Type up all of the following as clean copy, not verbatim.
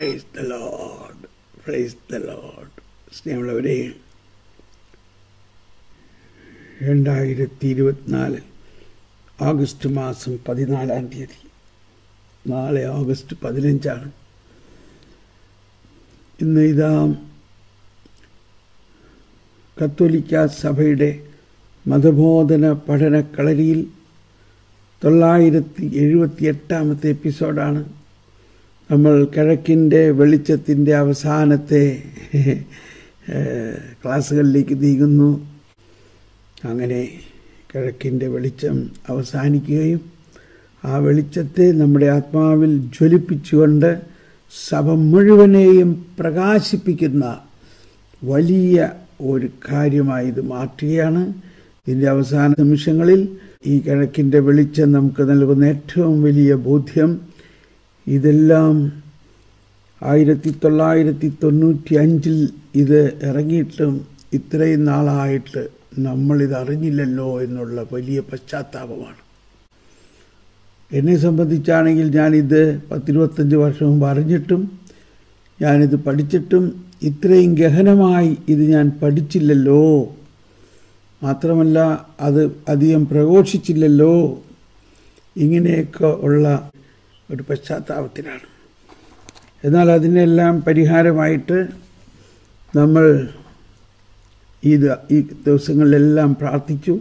Price the Lord, praise the Lord. സ്നേഹമുള്ളവരെ, 2024 August മാസം 14-ാം തീയതി, നാളെ ഓഗസ്റ്റ് 15-ആണ്. ഇന്ന് ഇതാ കത്തോലിക്ക സഭയുടെ മതബോധന പഠനക്കളരിയിൽ 978-ാമത്തെ എപ്പിസോഡാണ്. നമ്മൾ കിഴക്കിൻ്റെ വെളിച്ചത്തിൻ്റെ അവസാനത്തെ ക്ലാസ്സുകളിലേക്ക് നീങ്ങുന്നു. അങ്ങനെ കിഴക്കിൻ്റെ വെളിച്ചം അവസാനിക്കുകയും ആ വെളിച്ചത്തെ നമ്മുടെ ആത്മാവിൽ ജ്വലിപ്പിച്ചുകൊണ്ട് സഭ മുഴുവനെയും പ്രകാശിപ്പിക്കുന്ന വലിയ ഒരു കാര്യമായി ഇത് മാറ്റുകയാണ്. ഇതിൻ്റെ അവസാന നിമിഷങ്ങളിൽ ഈ കിഴക്കിൻ്റെ വെളിച്ചം നമുക്ക് നൽകുന്ന ഏറ്റവും വലിയ ബോധ്യം, ഇതെല്ലാം 1995 ഇത് ഇറങ്ങിയിട്ടും ഇത്രയും നാളായിട്ട് നമ്മളിത് അറിഞ്ഞില്ലല്ലോ എന്നുള്ള വലിയ പശ്ചാത്താപമാണ്. എന്നെ സംബന്ധിച്ചാണെങ്കിൽ ഞാനിത് 10-25 വർഷം മുമ്പ് അറിഞ്ഞിട്ടും ഞാനിത് പഠിച്ചിട്ടും ഇത്രയും ഗഹനമായി ഇത് ഞാൻ പഠിച്ചില്ലല്ലോ, മാത്രമല്ല അത് അധികം പ്രഘോഷിച്ചില്ലല്ലോ, ഇങ്ങനെയൊക്കെ ഉള്ള ഒരു പശ്ചാത്താപത്തിലാണ്. എന്നാൽ അതിനെല്ലാം പരിഹാരമായിട്ട് നമ്മൾ ഈ ദിവസങ്ങളിലെല്ലാം പ്രാർത്ഥിച്ചു.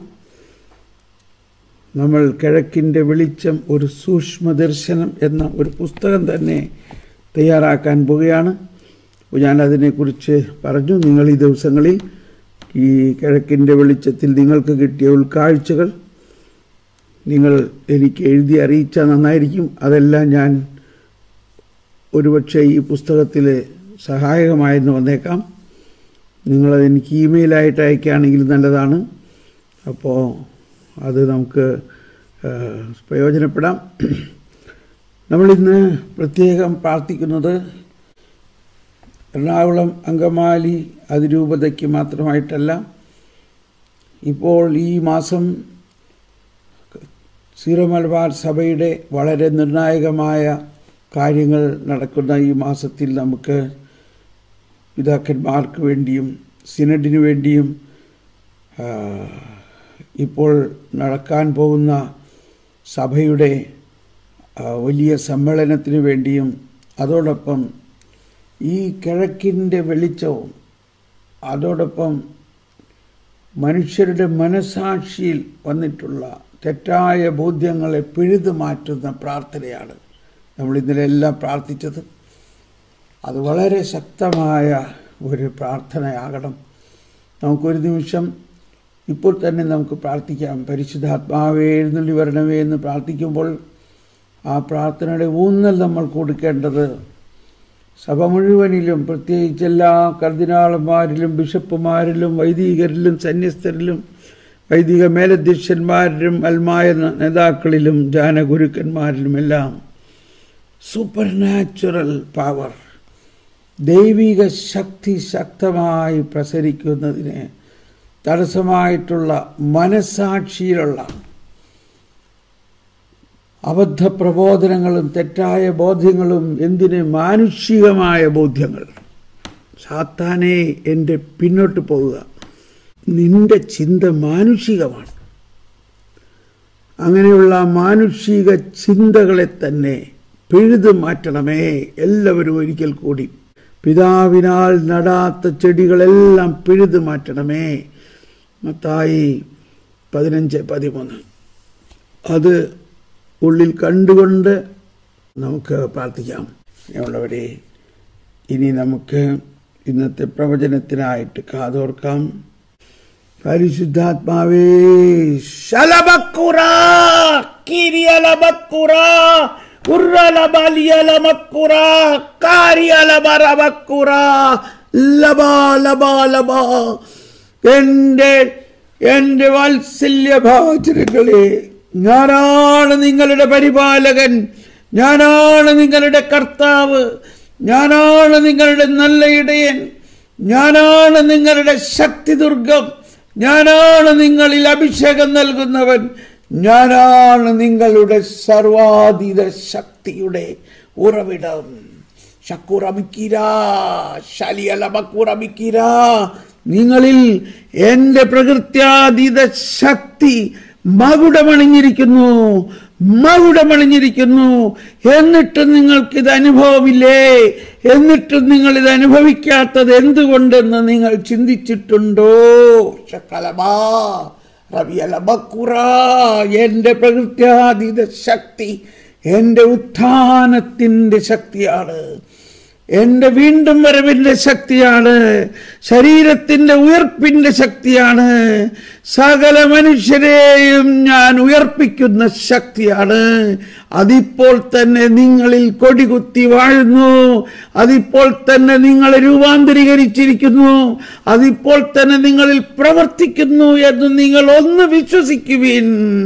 നമ്മൾ കിഴക്കിൻ്റെ വെളിച്ചം ഒരു സൂക്ഷ്മദർശനം എന്ന ഒരു പുസ്തകം തന്നെ തയ്യാറാക്കാൻ പോവുകയാണ്. ഞാനതിനെക്കുറിച്ച് പറഞ്ഞു. നിങ്ങൾ ഈ ദിവസങ്ങളിൽ ഈ കിഴക്കിൻ്റെ വെളിച്ചത്തിൽ നിങ്ങൾക്ക് കിട്ടിയ ഉൾക്കാഴ്ചകൾ നിങ്ങൾ എനിക്ക് എഴുതി അറിയിച്ചാൽ നന്നായിരിക്കും. അതെല്ലാം ഞാൻ ഒരുപക്ഷെ ഈ പുസ്തകത്തിൽ സഹായകമായെന്ന് വന്നേക്കാം. നിങ്ങളതെനിക്ക് ഇമെയിലായിട്ട് അയക്കുകയാണെങ്കിൽ നല്ലതാണ്. അപ്പോൾ അത് നമുക്ക് പ്രയോജനപ്പെടാം. നമ്മളിന്ന് പ്രത്യേകം പ്രാർത്ഥിക്കുന്നത് എറണാകുളം അങ്കമാലി അതിരൂപതയ്ക്ക് മാത്രമായിട്ടല്ല. ഇപ്പോൾ ഈ മാസം സീറോ മലബാർ സഭയുടെ വളരെ നിർണായകമായ കാര്യങ്ങൾ നടക്കുന്ന ഈ മാസത്തിൽ നമുക്ക് പിതാക്കന്മാർക്ക് വേണ്ടിയും സിനഡിന് വേണ്ടിയും ഇപ്പോൾ നടക്കാൻ പോകുന്ന സഭയുടെ വലിയ സമ്മേളനത്തിന് വേണ്ടിയും അതോടൊപ്പം ഈ കിഴക്കിൻ്റെ വെളിച്ചവും അതോടൊപ്പം മനുഷ്യരുടെ മനസാക്ഷിയിൽ വന്നിട്ടുള്ള തെറ്റായ ബോധ്യങ്ങളെ പിഴുതു മാറ്റുന്ന പ്രാർത്ഥനയാണ് നമ്മൾ ഇന്നലെ എല്ലാം പ്രാർത്ഥിച്ചത്. അത് വളരെ ശക്തമായ ഒരു പ്രാർത്ഥനയാകണം. നമുക്കൊരു നിമിഷം ഇപ്പോൾ തന്നെ നമുക്ക് പ്രാർത്ഥിക്കാം. പരിശുദ്ധാത്മാവേ എഴുന്നള്ളി വരണമേ എന്ന് പ്രാർത്ഥിക്കുമ്പോൾ ആ പ്രാർത്ഥനയുടെ ഊന്നൽ നമ്മൾ കൊടുക്കേണ്ടത് സഭ മുഴുവനിലും, പ്രത്യേകിച്ച് എല്ലാ കർദിനാളന്മാരിലും ബിഷപ്പുമാരിലും വൈദികരിലും സന്യസ്തരിലും വൈദിക മേലധ്യക്ഷന്മാരിലും അൽമായ നേതാക്കളിലും ജാനഗുരുക്കന്മാരിലുമെല്ലാം സൂപ്പർ നാച്ചുറൽ പവർ, ദൈവിക ശക്തി ശക്തമായി പ്രസരിക്കുന്നതിന് തടസ്സമായിട്ടുള്ള മനസാക്ഷിയിലുള്ള അബദ്ധ പ്രബോധനങ്ങളും തെറ്റായ ബോധ്യങ്ങളും, എന്തിന് മാനുഷികമായ ബോധ്യങ്ങൾ. സാത്താനെ എൻ്റെ പിന്നോട്ട് പോവുക, നിന്റെ ചിന്ത മാനുഷികമാണ്. അങ്ങനെയുള്ള മാനുഷിക ചിന്തകളെ തന്നെ പിഴുതു മാറ്റണമേ. എല്ലാവരും ഒരിക്കൽ കൂടി പിതാവിനാൽ നടാത്ത ചെടികളെല്ലാം പിഴുതു മാറ്റണമേ. മത്തായി 15:13. അത് ഉള്ളിൽ കണ്ടുകൊണ്ട് നമുക്ക് പ്രാർത്ഥിക്കാം. ഉള്ളവരെ, ഇനി നമുക്ക് ഇന്നത്തെ പ്രവചനത്തിനായിട്ട് കാതോർക്കാം. പരിശുദ്ധാത്മാവേ ശലബക്കുറാ കിരിയലബക്കുറാ ഉറലബലിയലമക്കുറാ കാരിയലബറബക്കുറാ ലബാ ലബാ ലബാ. എൻ്റെ വാത്സല്യഭാചനങ്ങളെ, ഞാനാണ് നിങ്ങളുടെ പരിപാലകൻ, ഞാനാണ് നിങ്ങളുടെ കർത്താവ്, ഞാനാണ് നിങ്ങളുടെ നല്ല ഇടയൻ, ഞാനാണ് നിങ്ങളുടെ ശക്തിദുർഗം, ഞാനാണ് നിങ്ങളിൽ അഭിഷേകം നൽകുന്നവൻ, ഞാനാണ് നിങ്ങളുടെ സർവാതീത ശക്തിയുടെ ഉറവിടം. നിങ്ങളിൽ എന്റെ പ്രകൃത്യാതീത ശക്തി മകുടമണിഞ്ഞിരിക്കുന്നു. എന്നിട്ടും നിങ്ങൾക്കിത് അനുഭവമില്ലേ? എന്നിട്ടും നിങ്ങൾ ഇത് അനുഭവിക്കാത്തത് എന്തുകൊണ്ടെന്ന് നിങ്ങൾ ചിന്തിച്ചിട്ടുണ്ടോ? എന്റെ പ്രകൃത്യാതീത ശക്തി എന്റെ ഉത്ഥാനത്തിന്റെ ശക്തിയാണ്, എന്റെ വീണ്ടും വരവിന്റെ ശക്തിയാണ്, ശരീരത്തിന്റെ ഉയർപ്പിന്റെ ശക്തിയാണ്, സകല മനുഷ്യരെയും ഞാൻ ഉയർപ്പിക്കുന്ന ശക്തിയാണ്. അതിപ്പോൾ തന്നെ നിങ്ങളിൽ കൊടികുത്തി വാഴുന്നു, അതിപ്പോൾ തന്നെ നിങ്ങളെ രൂപാന്തരീകരിച്ചിരിക്കുന്നു, അതിപ്പോൾ തന്നെ നിങ്ങളിൽ പ്രവർത്തിക്കുന്നു എന്ന് നിങ്ങൾ ഒന്ന് വിശ്വസിക്കുവിൻ.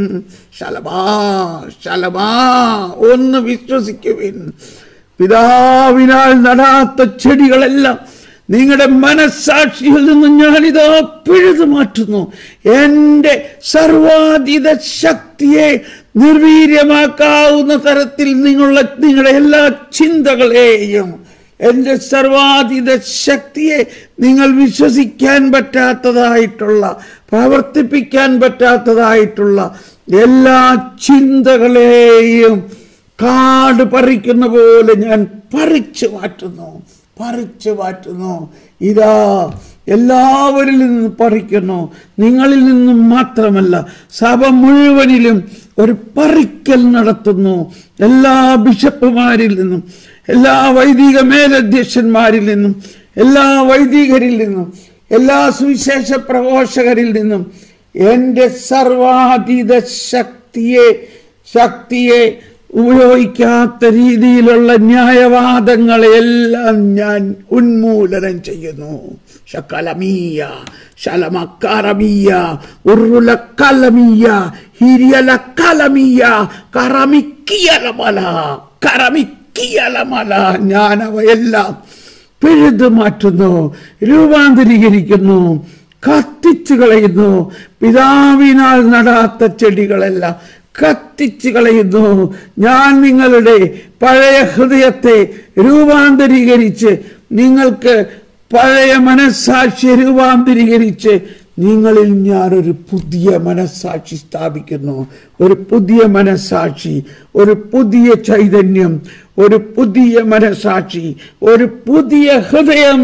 ശലമാ ഒന്ന് വിശ്വസിക്കുവിൻ. പിതാവിനാൽ നടാത്ത ചെടികളെല്ലാം നിങ്ങളുടെ മനസ്സാക്ഷിയിൽ നിന്ന് ഞാനിതാ പിഴുതു മാറ്റുന്നു. എന്റെ സർവാതീത ശക്തിയെ നിർവീര്യമാക്കാവുന്ന തരത്തിൽ നിങ്ങളുടെ എല്ലാ ചിന്തകളെയും, എന്റെ സർവാതീത ശക്തിയെ നിങ്ങൾ വിശ്വസിക്കാൻ പറ്റാത്തതായിട്ടുള്ള, പ്രവർത്തിപ്പിക്കാൻ പറ്റാത്തതായിട്ടുള്ള എല്ലാ ചിന്തകളെയും കാട് പറിക്കുന്ന പോലെ ഞാൻ പറിച്ചു മാറ്റുന്നു. ഇതാ എല്ലാവരിൽ നിന്നും പറിക്കുന്നു. നിങ്ങളിൽ നിന്നും മാത്രമല്ല, സഭ മുഴുവനിലും ഒരു പറിക്കൽ നടത്തുന്നു. എല്ലാ ബിഷപ്പുമാരിൽ നിന്നും, എല്ലാ വൈദിക മേലധ്യക്ഷന്മാരിൽ നിന്നും, എല്ലാ വൈദികരിൽ നിന്നും, എല്ലാ സുവിശേഷ പ്രഘോഷകരിൽ നിന്നും എന്റെ സർവാതീത ശക്തിയെ ഉപയോഗിക്കാത്ത രീതിയിലുള്ള ന്യായവാദങ്ങളെയെല്ലാം ഞാൻ ഉന്മൂലനം ചെയ്യുന്നു. ശകലമീയ ശലമക്കാരമീയ ഉറുലക്കലമീയ ഹിരിയലക്കലമീയ കരമിക്കിയലമല ഞാൻ അവയെല്ലാം പിഴുതു മാറ്റുന്നു, രൂപാന്തരീകരിക്കുന്നു, കത്തിച്ചു കളയുന്നു. പിതാവിനാൽ നടാത്ത ചെടികളെല്ലാം കത്തിച്ചു കളയുന്നു. ഞാൻ നിങ്ങളുടെ പഴയ ഹൃദയത്തെ രൂപാന്തരീകരിച്ച്, നിങ്ങൾക്ക് പഴയ മനസ്സാക്ഷി രൂപാന്തരീകരിച്ച് നിങ്ങളിൽ ഞാനൊരു പുതിയ മനസ്സാക്ഷി സ്ഥാപിക്കുന്നു. ഒരു പുതിയ മനസ്സാക്ഷി, ഒരു പുതിയ ചൈതന്യം, ഒരു പുതിയ മനസ്സാക്ഷി, ഒരു പുതിയ ഹൃദയം.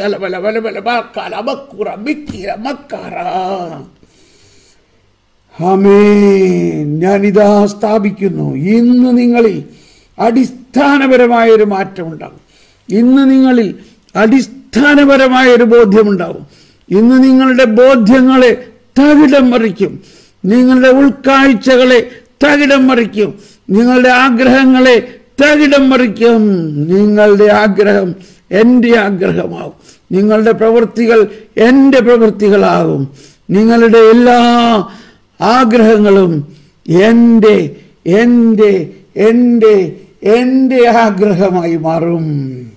ആമേൻ. ഞാനിതാ സ്ഥാപിക്കുന്നു. ഇന്ന് നിങ്ങളിൽ അടിസ്ഥാനപരമായൊരു മാറ്റമുണ്ടാകും. ഇന്ന് നിങ്ങളിൽ അടിസ്ഥാനപരമായൊരു ബോധ്യമുണ്ടാകും. ഇന്ന് നിങ്ങളുടെ ബോധ്യങ്ങളെ തകിടം മറിക്കും. നിങ്ങളുടെ ഉൾക്കാഴ്ചകളെ തകിടം മറിക്കും. നിങ്ങളുടെ ആഗ്രഹങ്ങളെ തകിടം മറിക്കും. നിങ്ങളുടെ ആഗ്രഹം എൻ്റെ ആഗ്രഹമാകും. നിങ്ങളുടെ പ്രവൃത്തികൾ എൻ്റെ പ്രവൃത്തികളാകും. നിങ്ങളുടെ എല്ലാ ആഗ്രഹങ്ങളും എൻ്റെ എൻ്റെ എൻ്റെ എൻ്റെ ആഗ്രഹമായി മാറും.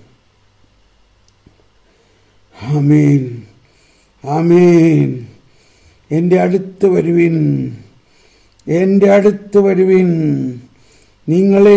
ആമേൻ, ആമേൻ. എൻ്റെ അടുത്ത് വരുവിൻ, എൻ്റെ അടുത്ത് വരുവിൻ. നിങ്ങളെ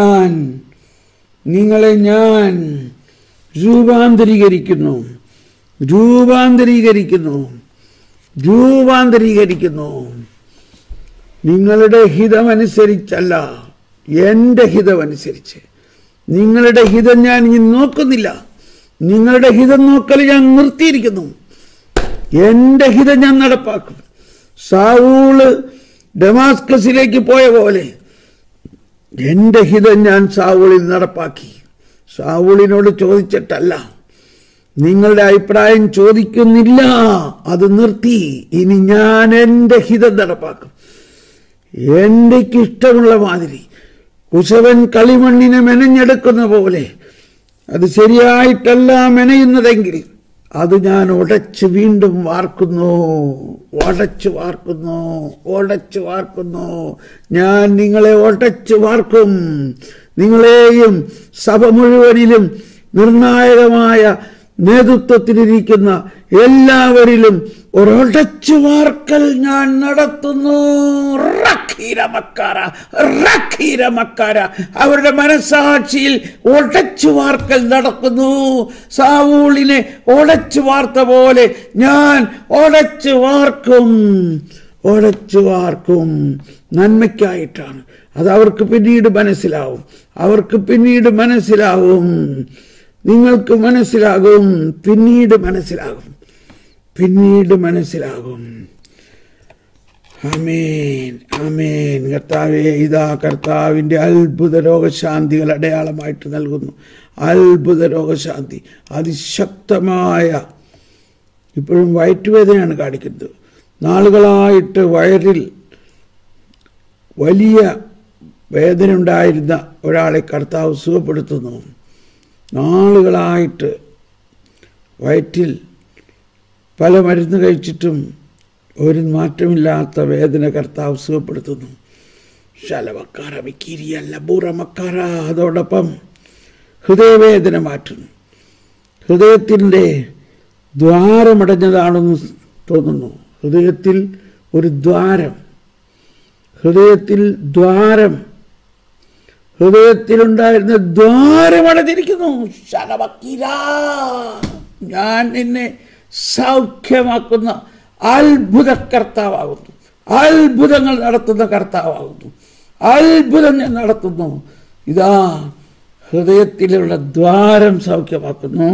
ഞാൻ രൂപാന്തരീകരിക്കുന്നു, രൂപാന്തരീകരിക്കുന്നു, രൂപാന്തരീകരിക്കുന്നു. നിങ്ങളുടെ ഹിതമനുസരിച്ചല്ല, എൻ്റെ ഹിതമനുസരിച്ച്. നിങ്ങളുടെ ഹിതം ഞാൻ ഇനി നോക്കുന്നില്ല. നിങ്ങളുടെ ഹിതം നോക്കൽ ഞാൻ നിർത്തിയിരിക്കുന്നു. എൻ്റെ ഹിതം ഞാൻ നടപ്പാക്കും. സാവൂള് ഡമാസ്കസിലേക്ക് പോയ പോലെ എൻ്റെ ഹിതം ഞാൻ സാവൂളിൽ നടപ്പാക്കി. സാവൂളിനോട് ചോദിച്ചിട്ടല്ല, നിങ്ങളുടെ അഭിപ്രായം ചോദിക്കുന്നില്ല, അത് നിർത്തി. ഇനി ഞാൻ എൻ്റെ ഹിതം നടപ്പാക്കും. എനിക്ക് ഇഷ്ടമുള്ള മാതിരി കുശവൻ കളിമണ്ണിനെ മെനഞ്ഞെടുക്കുന്ന പോലെ, അത് ശരിയായിട്ടല്ല മെനയുന്നതെങ്കിൽ അത് ഞാൻ ഉടച്ച് വീണ്ടും വാർക്കുന്നു, ഉടച്ചു വാർക്കുന്നു, ഉടച്ചു വാർക്കുന്നു. ഞാൻ നിങ്ങളെ ഉടച്ചു വാർക്കും. നിങ്ങളെയും സഭ മുഴുവനിലും നിർണായകമായ നേതൃത്വത്തിലിരിക്കുന്ന എല്ലാവരിലും ഒരൊടച്ചു വാർക്കൽ ഞാൻ നടത്തുന്നു. അവരുടെ മനസാക്ഷിയിൽ ഒടച്ചു വാർക്കൽ നടക്കുന്നു. സാവൂളിനെ ഒടച്ചു വാർത്ത പോലെ ഞാൻ ഒടച്ചു വാർക്കും. നന്മയ്ക്കായിട്ടാണ്. അത് അവർക്ക് പിന്നീട് മനസ്സിലാവും. നിങ്ങൾക്ക് മനസ്സിലാകും. പിന്നീട് മനസ്സിലാകും. ആമേൻ, ആമേൻ. കർത്താവേ, ഇതാ കർത്താവിൻ്റെ അത്ഭുത രോഗശാന്തികൾ അടയാളമായിട്ട് നൽകുന്നു. അത്ഭുത രോഗശാന്തി അതിശക്തമായ, ഇപ്പോഴും വയറ്റുവേദനയാണ് കാണിക്കുന്നത്. നാളുകളായിട്ട് വയറിൽ വലിയ വേദന ഉണ്ടായിരുന്ന ഒരാളെ കർത്താവ് സുഖപ്പെടുത്തുന്നു. നാളുകളായിട്ട് വയറ്റിൽ പല മരുന്ന് കഴിച്ചിട്ടും ഒരു മാറ്റമില്ലാത്ത വേദന കർത്താവ് സുഖപ്പെടുത്തുന്നു. അതോടൊപ്പം ഹൃദയവേദന മാറ്റുന്നു. ഹൃദയത്തിൻ്റെ ദ്വാരമടഞ്ഞതാണെന്ന് തോന്നുന്നു. ഹൃദയത്തിൽ ഒരു ദ്വാരം, ഹൃദയത്തിലുണ്ടായിരുന്ന ദ്വാരമടഞ്ഞിരിക്കുന്നു. ഞാൻ നിന്നെ സൗഖ്യമാക്കുന്ന അത്ഭുത കർത്താവാകുന്നു. അത്ഭുതങ്ങൾ നടത്തുന്ന കർത്താവാകുന്നു. അത്ഭുതം ഞാൻ നടത്തുന്നു. ഇതാ ഹൃദയത്തിലുള്ള ദ്വാരം സൗഖ്യമാക്കുന്നു.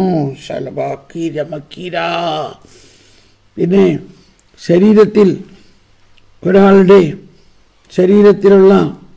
പിന്നെ ശരീരത്തിൽ, ഒരാളുടെ ശരീരത്തിലുള്ള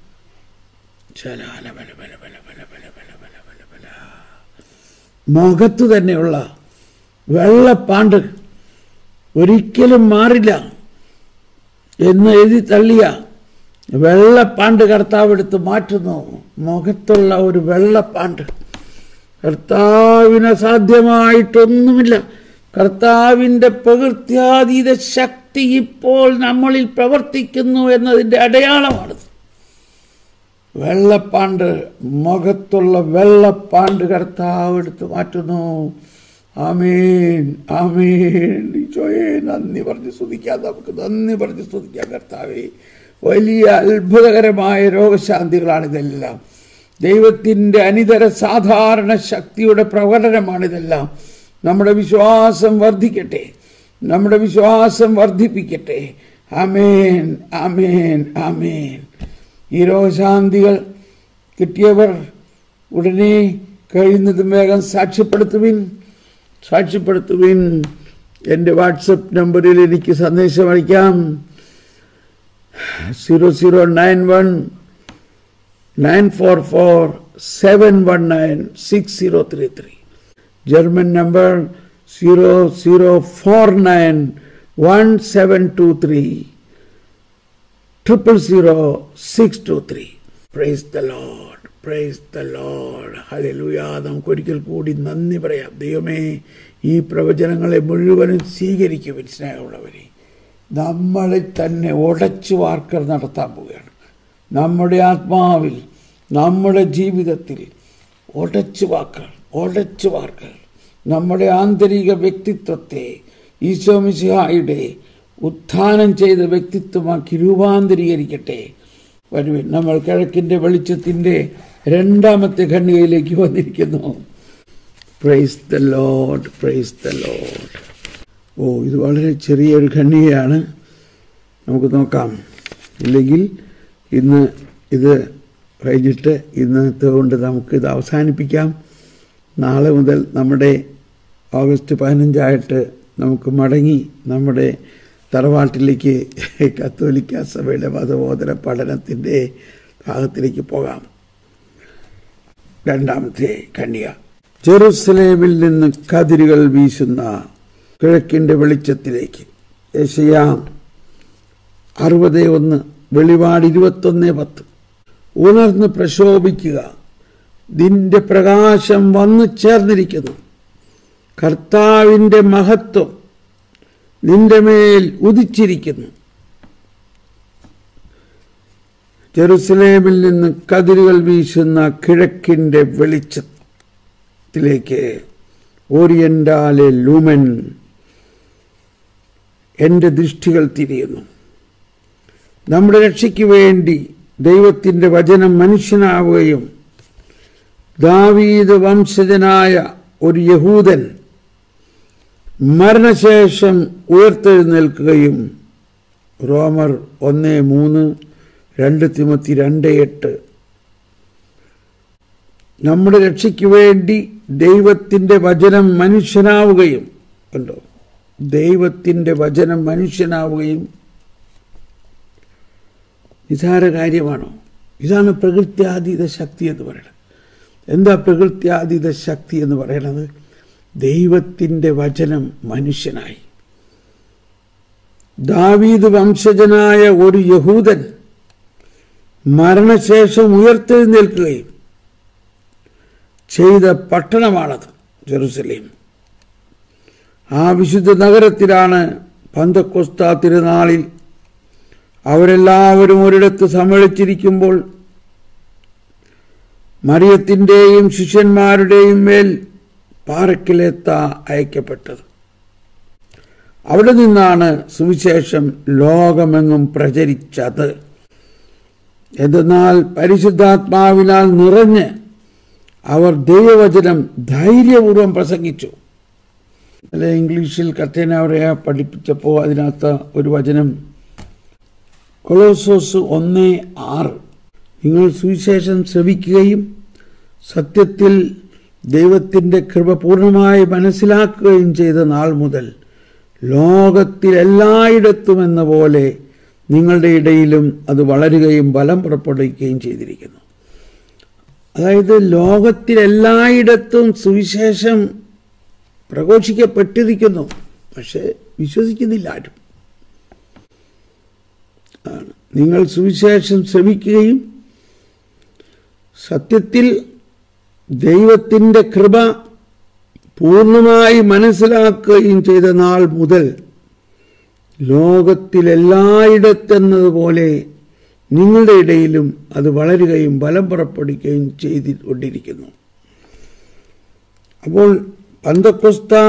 മുഖത്തു തന്നെയുള്ള വെള്ളപ്പാണ്ട് ഒരിക്കലും മാറില്ല എന്ന് എഴുതി തള്ളിയ വെള്ളപ്പാണ്ട് കർത്താവ് എടുത്ത് മാറ്റുന്നു. മുഖത്തുള്ള ഒരു വെള്ളപ്പാണ്ട് കർത്താവിന് അസാധ്യമായിട്ടൊന്നുമില്ല. കർത്താവിൻ്റെ പ്രകൃത്യാതീത ശക്തി ഇപ്പോൾ നമ്മളിൽ പ്രവർത്തിക്കുന്നു എന്നതിൻ്റെ അടയാളമാണിത്. വെള്ളപ്പാണ്ട്, മുഖത്തുള്ള വെള്ളപ്പാണ്ട് കർത്താവ് എടുത്ത് മാറ്റുന്നു. ആമേൻ, ആമേൻ. ഈശോയെ, നന്ദി പറഞ്ഞ് സ്തുതിക്കാം. നമുക്ക് നന്ദി പറഞ്ഞ് സ്തുതിക്കാം. കർത്താവേ, വലിയ അത്ഭുതകരമായ രോഗശാന്തികളാണിതെല്ലാം. ദൈവത്തിൻ്റെ അനിതര സാധാരണ ശക്തിയുടെ പ്രകടനമാണിതെല്ലാം. നമ്മുടെ വിശ്വാസം വർദ്ധിക്കട്ടെ, നമ്മുടെ വിശ്വാസം വർദ്ധിപ്പിക്കട്ടെ. ആമേൻ, ആമേൻ, ആമേൻ. ഈ രോഗശാന്തികൾ കിട്ടിയവർ ഉടനെ കഴിയുന്നതും വേഗം സാക്ഷ്യപ്പെടുത്തുവിൻ. എൻ്റെ വാട്സപ്പ് നമ്പറിൽ എനിക്ക് സന്ദേശം അയക്കാം. 0091-944-719-6033. German number 0049-1723-00623. Praise the Lord, praise the Lord. Hallelujah. നമുക്കൊരിക്കൽ കൂടി നന്ദി പറയാം. ദൈവമേ, ഈ പ്രവചനങ്ങളെ മുഴുവനും സ്വീകരിക്കുവിൻ. സ്നേഹമുള്ളവരെ, നമ്മളെ തന്നെ ഉടച്ചു വാർക്കൽ നടത്താൻ പോവുകയാണ്. നമ്മുടെ ആത്മാവിൽ, നമ്മുടെ ജീവിതത്തിൽ ഉടച്ചു വാർക്കൽ നമ്മുടെ ആന്തരിക വ്യക്തിത്വത്തെ ഈശോ മിശിഹായുടെ ഉത്ഥാനം ചെയ്ത വ്യക്തിത്വമാക്കി രൂപാന്തരീകരിക്കട്ടെ. വരുവിൻ, നമ്മൾ കിഴക്കിൻ്റെ വെളിച്ചത്തിൻ്റെ രണ്ടാമത്തെ ഖണ്ഡികയിലേക്ക് വന്നിരിക്കുന്നു. Praise the Lord, praise the Lord. ഇത് വളരെ ചെറിയൊരു ഖണ്ഡികയാണ്. നമുക്ക് നോക്കാം. ഇല്ലെങ്കിൽ ഇന്ന് ഇത് കഴിഞ്ഞിട്ട് ഇന്നത്തെ കൊണ്ട് നമുക്കിത് അവസാനിപ്പിക്കാം. നാളെ മുതൽ നമ്മുടെ ഓഗസ്റ്റ് 15 നമുക്ക് മടങ്ങി നമ്മുടെ തറവാട്ടിലേക്ക് കത്തോലിക്ക സഭയുടെ മതബോധന പഠനത്തിൻ്റെ ഭാഗത്തിലേക്ക് പോകാം. രണ്ടാമത്തെ ഖണ്ഡിക. ജെറുസലേമിൽ നിന്ന് കതിരുകൾ വീശുന്ന കിഴക്കിൻ്റെ വെളിച്ചത്തിലേക്ക്. യെശയ്യാ 60:1, വെളിപാട് 21:10. ഉണർന്ന് പ്രശോഭിക്കുക, നിന്റെ പ്രകാശം വന്നു ചേർന്നിരിക്കുന്നു. കർത്താവിൻ്റെ മഹത്വം നിന്റെ മേൽ ഉദിച്ചിരിക്കുന്നു. ജെറുസലേമിൽ നിന്ന് കതിരുകൾ വീശുന്ന കിഴക്കിൻ്റെ വെളിച്ചത്തിലേക്ക് ഓറിയന്റാലെ ലൂമൻ, എൻ്റെ ദൃഷ്ടികൾ തിരിയുന്നു. നമ്മുടെ രക്ഷയ്ക്ക് വേണ്ടി ദൈവത്തിൻ്റെ വചനം മനുഷ്യനാവുകയും ദാവീദ് വംശജനായ ഒരു യഹൂദൻ മരണശേഷം ഉയർത്തെഴുന്നേൽക്കുകയും റോമർ 1:3, 2 തിമോത്തി 2:8. നമ്മുടെ രക്ഷയ്ക്ക് വേണ്ടി ദൈവത്തിൻ്റെ വചനം മനുഷ്യനാവുകയും, കണ്ടോ, ദൈവത്തിൻ്റെ വചനം മനുഷ്യനാവുകയും നിസാര കാര്യമാണോ? ഇതാണ് പ്രകൃത്യാതീത ശക്തി എന്ന് പറയുന്നത്. എന്താ പ്രകൃത്യാതീത ശക്തി എന്ന് പറയുന്നത്? ദൈവത്തിൻ്റെ വചനം മനുഷ്യനായി. ദാവീദ് വംശജനായ ഒരു യഹൂദൻ മരണശേഷം ഉയർത്തെഴുന്നേൽക്കുകയും ചെയ്ത പട്ടണമാണത് ജെറുസലേം. ആ വിശുദ്ധ നഗരത്തിലാണ് പന്തക്കോസ്താ തിരുനാളിൽ അവരെല്ലാവരും ഒരിടത്ത് സമ്മേളിച്ചിരിക്കുമ്പോൾ മറിയത്തിൻ്റെയും ശിഷ്യന്മാരുടെയും മേൽ പാറക്കിലേത്ത അയക്കപ്പെട്ടത്. അവിടെ നിന്നാണ് സുവിശേഷം ലോകമെങ്ങും പ്രചരിച്ചത്. എന്തെന്നാൽ പരിശുദ്ധാത്മാവിനാൽ നിറഞ്ഞ് അവർ ദൈവവചനം ധൈര്യപൂർവ്വം പ്രസംഗിച്ചു. അല്ല, ഇംഗ്ലീഷിൽ കത്തേന അവരെ പഠിപ്പിച്ചപ്പോൾ അതിനകത്ത് ഒരു വചനം കൊളോസോസ് 1:6, നിങ്ങൾ സുവിശേഷം ശ്രവിക്കുകയും സത്യത്തിൽ ദൈവത്തിൻ്റെ കൃപ പൂർണ്ണമായി മനസ്സിലാക്കുകയും ചെയ്ത നാൾ മുതൽ ലോകത്തിൽ എല്ലായിടത്തും എന്ന പോലെ നിങ്ങളുടെ ഇടയിലും അത് വളരുകയും ബലം പുറപ്പെടുവിക്കുകയും ചെയ്തിരിക്കുന്നു. അതായത് ലോകത്തിലെല്ലായിടത്തും സുവിശേഷം പ്രഘോഷിക്കപ്പെട്ടിരിക്കുന്നു, പക്ഷെ വിശ്വസിക്കുന്നില്ല ആരും. നിങ്ങൾ സുവിശേഷം ശ്രവിക്കുകയും സത്യത്തിൽ ദൈവത്തിൻ്റെ കൃപ പൂർണ്ണമായി മനസ്സിലാക്കുകയും ചെയ്ത നാൾ മുതൽ ലോകത്തിലെല്ലായിടത്തെന്നതുപോലെ നിങ്ങളുടെ ഇടയിലും അത് വളരുകയും ബലം പുറപ്പെടുകയും ചെയ്തുകൊണ്ടിരിക്കുന്നു. അപ്പോൾ പന്തക്കോസ്താ